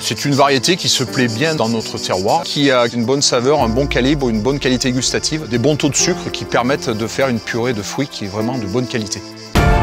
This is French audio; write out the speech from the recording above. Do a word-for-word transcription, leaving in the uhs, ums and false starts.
C'est une variété qui se plaît bien dans notre terroir, qui a une bonne saveur, un bon calibre, une bonne qualité gustative, des bons taux de sucre qui permettent de faire une purée de fruits qui est vraiment de bonne qualité.